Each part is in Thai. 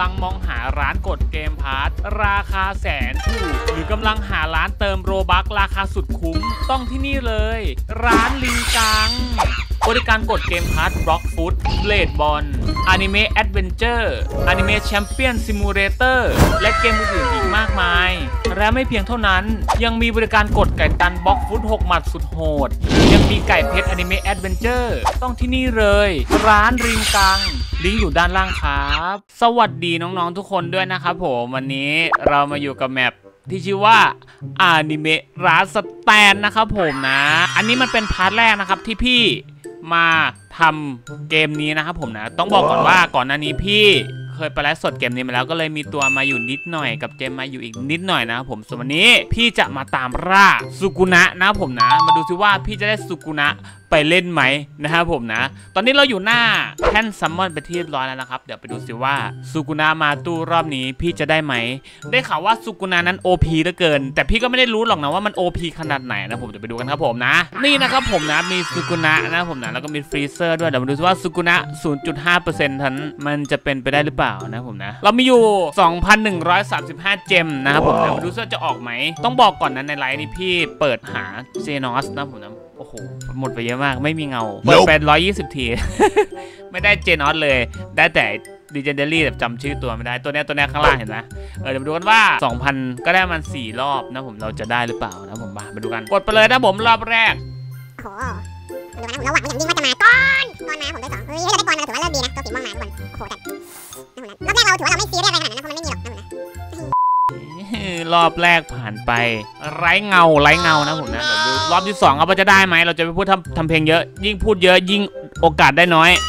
ำลังมองหาร้านกดเกมพาร์ทราคาแสนถูกหรือกำลังหาร้านเติมโรบัคราคาสุดคุ้มต้องที่นี่เลยร้านลิงกังบริการกดเกมพาร์ทบล็อกฟุตเบลดบอลอนิเมะแอดเวนเจอร์อนิเมะแชมเปี้ยนซิมูเลเตอร์และเกมอื่นๆอีกมากมายและไม่เพียงเท่านั้นยังมีบริการกดไก่ตันบล็อกฟุต6หมัดสุดโหดยังมีไก่เพชรอนิเมะแอดเวนเจอร์ต้องที่นี่เลยร้านลิงกังลิงก์อยู่ด้านล่างครับสวัสดีน้องๆทุกคนด้วยนะครับผมวันนี้เรามาอยู่กับแมปที่ชื่อว่าอนิเมะร้านสแตนนะครับผมนะอันนี้มันเป็นพาร์ทแรกนะครับที่พี่มาทำเกมนี้นะครับผมนะต้องบอกก่อนว่าก่อนหน้านี้พี่เคยไปไลฟ์สดเกมนี้มาแล้วก็เลยมีตัวมาอยู่นิดหน่อยกับเจมมาอยู่อีกนิดหน่อยนะครับผมส่วนวันนี้พี่จะมาตามล่าสุกุนะนะครับผมนะมาดูซิว่าพี่จะได้สุกุนะไปเล่นไหมนะครับผมนะตอนนี้เราอยู่หน้าแท่นซัมมอนไปที่เรียบร้อยแล้วนะครับเดี๋ยวไปดูซิว่าสุกุนะมาตู้รอบนี้พี่จะได้ไหมได้ข่าวว่าสุกุนะนั้น OP เหลือเกินแต่พี่ก็ไม่ได้รู้หรอกนะว่ามัน OP ขนาดไหนนะผมจะไปดูกันครับผมนะนี่นะครับผมนะมีสุกุนะนะผมนะแล้วก็มีฟรีเซอร์ด้วยเดี๋ยวมาดูซิว่าสุกุนะ 0.5% ทันมันจะเป็นไปได้หรือเปล่านะผมนะเรามีอยู่ 2,135 เจมนะครับผมนะมาดูซิว่าจะออกไหมต้องบอกก่อนนะในไลน์นี้พี่เปิดหาเซนอสนะผมนะโอ้โหหมดไปเยอะมากไม่มีเงาเปิดไป120 ที ไม่ได้เจนอสเลยได้แต่ดีเจนเดอรี่แบบจำชื่อตัวไม่ได้ตัวนี้ข้างล่างเห็นไหมเดี๋ยวมาดูกันว่า 2,000 ก็ได้มัน4รอบนะผมเราจะได้หรือเปล่านะผมมาดูกันกดไปเลยนะผมรอบแรกโอ้โหดูนะผมระหว่างอย่างยิ่งว่าจะมาก้อนมาผมได้2เฮ้ยถ้าเราได้ก้อนมาถือว่าเริ่มดีนะตัวสีม่วงมาทุกคนโอ้โหแต่รอบแรกเราถือว่าเราไม่ซีเรียสอะไรขนาดนั้นเพราะมันไม่มีหรอกนะรอบแรกผ่านไปไร้เงานะผมนะเดี๋ยวดูรอบที่2เอาว่าจะได้ไหมเราจะไปพูดทำเพลงเยอะยิ่งพูดเยอะยิ่งโอกาสได้น้อย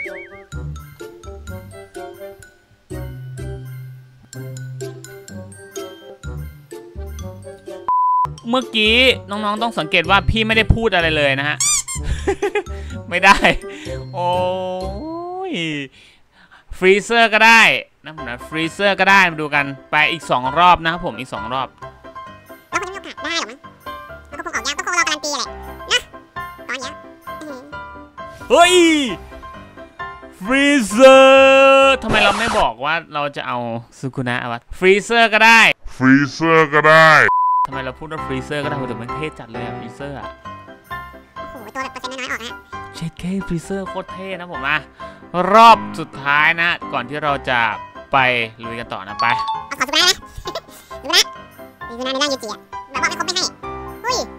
เมื่อกี้น้องๆต้องสังเกตว่าพี่ไม่ได้พูดอะไรเลยนะฮะ ไม่ได้โอ้ยฟรีเซอร์ก็ได้นะผมนะฟรีเซอร์ก็ได้มาดูกันไปอีก2รอบนะครับผมอีก2รอบแล้วคนนี้มีโอกาสได้หรอมั้งแล้วก็คงออกยากก็คงรอการันตีแหละนะตอนนี้เฮ้ยฟรีเซอร์ทำไมเราไม่บอกว่าเราจะเอาสุกุนะวะฟรีเซอร์ก็ได้ทำไมเราพูดว่าฟรีเซอร์ก็ได้แต่มันเท่จัดเลยอะฟรีเซอร์อะโอ้โหตัวแบบเปอร์เซ็นต์น้อยๆออกนะเช็ดเคฟรีเซอร์โคตรเท่นะผมนะรอบสุดท้ายนะก่อนที่เราจะไปลุยกันต่อนะไปเอาขอสุกุนะดูนะในด้านยูจิอะแบบว่าไม่ครบไม่ให้หุ้ย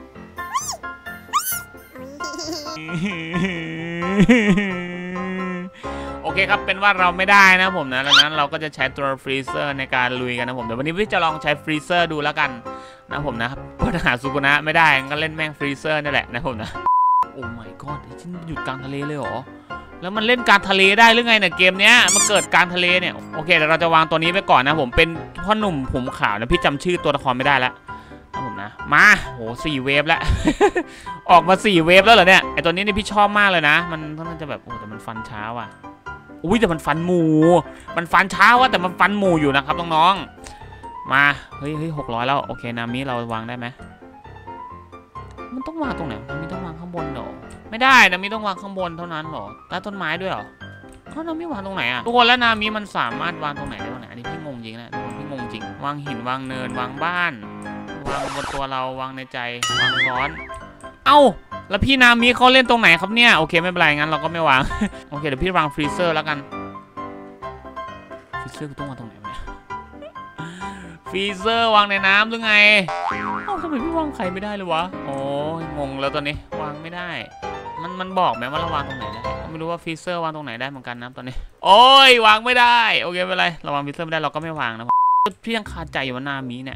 โอเคครับเป็นว่าเราไม่ได้นะผมนะดังนั้นเราก็จะใช้ตัวฟรีเซอร์ในการลุยกันนะผมเดี๋ยววันนี้พี่จะลองใช้ฟรีเซอร์ดูแล้วกันนะผมนะครับปัญหาสุกุนะไม่ได้ก็เล่นแม่งฟรีเซอร์นี่แหละนะผมนะโอ้ my god ฉันหยุดกลางทะเลเลยเหรอแล้วมันเล่นกลางทะเลได้หรือไงเนี่ยเกมเนี้ยมันเกิดกลางทะเลเนี่ยโอเคเดี๋ยวเราจะวางตัวนี้ไปก่อนนะผมเป็นพ่อหนุ่มผมขาวนะพี่จำชื่อตัวละครไม่ได้แล้วนะผมนะมาโห4 เวฟแล้ว ออกมา4 เวฟแล้วเหรอเนี่ยไอตัวนี้นี่พี่ชอบมากเลยนะมันน่าจะแบบโอ้แต่มันฟันช้าว่ะอุ้ยแต่มันฟันหมูมันฟันช้าว่ะแต่มันฟันหมูอยู่นะครับน้องๆมาเฮ้ย600แล้วโอเคนามิเราวางได้ไหมมันต้องวางตรงไหนนามิต้องวางข้างบนเหรอไม่ได้นามิต้องวางข้างบนเท่านั้นเหรอใต้ต้นไม้ด้วยเหรอเขานามิวางตรงไหนอะทุกคนแล้วนามิมันสามารถวางตรงไหนได้บ้างเนี่ยอันนี้พี่งงจริงนะพี่งงจริงวางหินวางเนินวางบ้านวางบนตัวเราวางในใจวางซ้อนเอ้าแล้วพี่นามิเขาเล่นตรงไหนครับเนี่ยโอเคไม่เป็นไรงั้นเราก็ไม่วาง โอเคเดี๋ยวพี่วางฟรีเซอร์แล้วกันฟรีเซอร์ต้องวางตรงไหนเนี่ยฟรีเซอร์วางในน้ำหรือไงเอ้าทำไมพี่วางไข่ไม่ได้เลยวะโอ้ยงงแล้วตอนนี้วางไม่ได้มันบอกไหมว่าเราวางตรงไหนได้ไม่รู้ว่าฟรีเซอร์วางตรงไหนได้เหมือนกันนะตอนนี้โอ้ยวางไม่ได้โอเคไม่เป็นไรเราวางฟรีเซอร์ไม่ได้เราก็ไม่วางนะพี่ยังคาใจอยู่ว่านามิเนี่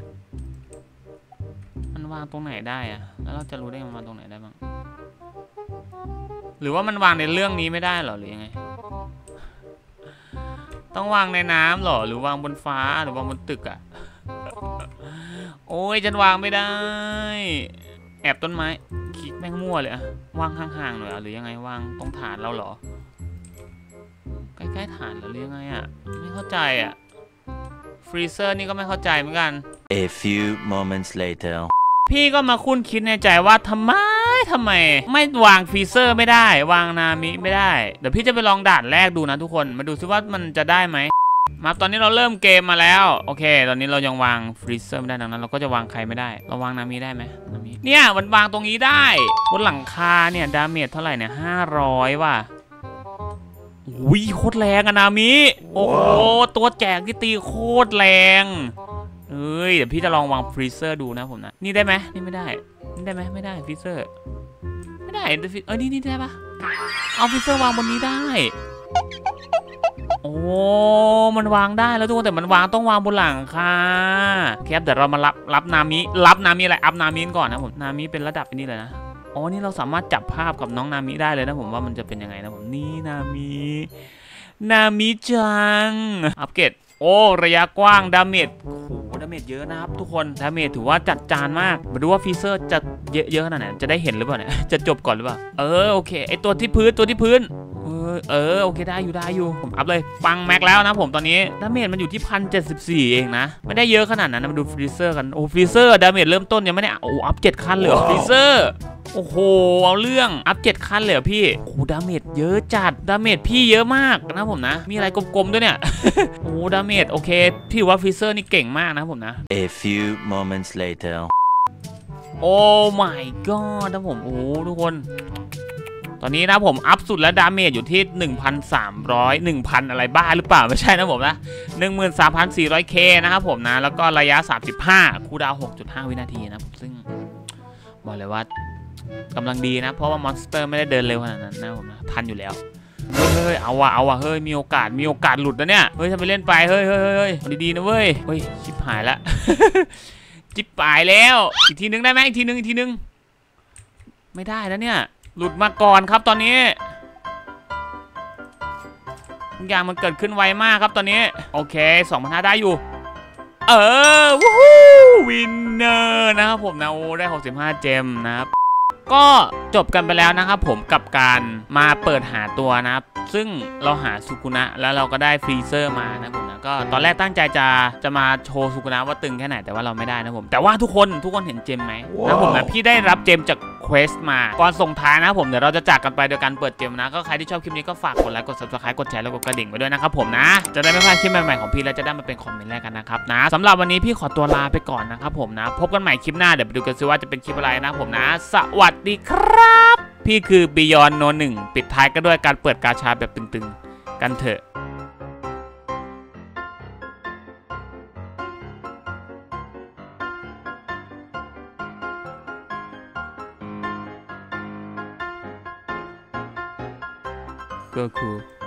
ยวางตรงไหนได้อะแล้วเราจะรู้ได้มันวางตรงไหนได้บ้างหรือว่ามันวางในเรื่องนี้ไม่ได้หรอหรือยังไงต้องวางในน้ำหรอหรือวางบนฟ้าหรือวางบนตึกอะโอ้ยฉันวางไม่ได้แอบต้นไม้คลิกแม่งมั่วเลยอะวางห่างๆหน่อยหรือยังไงวางตรงฐานเราหรอใกล้ๆฐานหรือยังไงอะไม่เข้าใจอะฟรีเซอร์นี่ก็ไม่เข้าใจเหมือนกัน A few moments later พี่ก็มาคุ้นคิดในใจว่าทำไมไม่วางฟรีเซอร์ไม่ได้วางนามิไม่ได้เดี๋ยวพี่จะไปลองด่านแรกดูนะทุกคนมาดูซิว่ามันจะได้ไหมมาตอนนี้เราเริ่มเกมมาแล้วโอเคตอนนี้เรายังวางฟรีเซอร์ไม่ได้ดังนั้นเราก็จะวางใครไม่ได้เราวางนามิได้ไหมนามิเนี่ยมันวางตรงนี้ได้บนหลังคาเนี่ยดาเมจเท่าไหร่เนี่ย500ว่ะอุ้ยโคตรแรงอะนามิโอ้โหตัวแจกที่ตีโคตรแรงเอ้ยเดี๋ยวพี่จะลองวางฟรีเซอร์ดูนะผมนะนี่ได้ไหมนี่ไม่ได้นี่ได้ไหมไม่ได้ฟรีเซอร์ไม่ได้นี่ได้ปะเอาฟรีเซอร์วางบนนี้ได้โอ้มันวางได้แล้วทุกคนแต่มันต้องวางบนหลังค่ะแคปเดี๋ยวเรามารับนามิอะไรอัพนามิก่อนนะผมนามิเป็นระดับนี้เลยนะอ๋อนี่เราสามารถจับภาพกับน้องนามิได้เลยนะผมว่ามันจะเป็นยังไงนะผมนี่นามิจังอัปเกรดโอ้ระยะกว้างดาเมจโอ้โหดาเมจเยอะนะครับทุกคนดาเมจถือว่าจัดจานมากมาดูว่าฟีเซอร์จะเยอะขนาดไหนจะได้เห็นหรือเปล่าเนี่ยจะจบก่อนหรือเปล่าโอเคไอตัวที่พื้นโอเคได้อยู่ผมอัพเลยปังแม็กแล้วนะผมตอนนี้ดาเมจมันอยู่ที่1,074เองนะไม่ได้เยอะขนาดนั้นนะมาดูฟรีเซอร์กันโอ้ฟรีเซอร์ดาเมจเริ่มต้นยังไม่ได้โอ้อัพ7ขั้นเลยฟรีเซอร์โอ้โหเอาเรื่องอัพ7ขั้นเลยพี่โอ้ดาเมจเยอะจัดดาเมจพี่เยอะมากนะผมนะมีอะไรกลมๆด้วยเนี่ย โอ้ดาเมจโอเคพี่ว่าฟรีเซอร์นี่เก่งมากนะผมนะ A few moments later โอ้ my god นะผมโอ้ทุกคนตอนนี้นะผมอัพสุดแล้วดาเมจอยู่ที่ 1,300 1,000 อะไรบ้าหรือเปล่าไม่ใช่นะผมนะ 13,400k นะครับผมนะแล้วก็ระยะ35คูลดาวน์ 6.5 วินาทีนะซึ่งบอกเลยว่ากำลังดีนะเพราะว่ามอนสเตอร์ไม่ได้เดินเร็วขนาดนั้นนะผมนะทันอยู่แล้วเฮ้ยเอาว่ะเฮ้ยมีโอกาสหลุดนะเนี่ยเฮ้ยทำไปเล่นไปเฮ้ยดีๆนะเว้ยเฮ้ยชิบหายละ จิบปายแล้วอีกทีนึงได้ไหมอีกทีนึงไม่ได้แล้วเนี่ยหลุดมาก่อนครับตอนนี้ทุกอย่างมันเกิดขึ้นไวมากครับตอนนี้โอเค 2,500 ได้อยู่วู้ฮู้วินเนอร์นะครับผมนะโอ้ได้65เจมนะครับก็จบกันไปแล้วนะครับผมกับการมาเปิดหาตัวนะครับซึ่งเราหาสุกุนะแล้วเราก็ได้ฟรีเซอร์มานะผมนะก็ตอนแรกตั้งใจจะมาโชว์สุกุนะว่าตึงแค่ไหนแต่ว่าเราไม่ได้นะผมแต่ว่าทุกคนเห็นเจมไหมนะผมนะพี่ได้รับเจมจากเควสมาก่อนส่งท้ายนะผมเดี๋ยวเราจะจากกันไปโดยการเปิดเจมนะก็ใครที่ชอบคลิปนี้ก็ฝากกดไลค์กด subscribe กดแชร์แล้วกดกระดิ่งไว้ด้วยนะครับผมนะจะได้ไม่พลาดคลิปใหม่ๆของพี่และจะได้มาเป็นคอมเมนต์แรกกันนะครับนะสำหรับวันนี้พี่ขอตัวลาไปก่อนนะครับผมนะพบกันใหม่คลิปหน้าเดี๋ยวไปดูกันซิว่าจะเป็นคลิปอะไรนะผมนะสวัสดีครับพี่คือ Beyond No 1ปิดท้ายก็ด้วยการเปิดกาชาแบบตึงๆกันเถอะก็คือ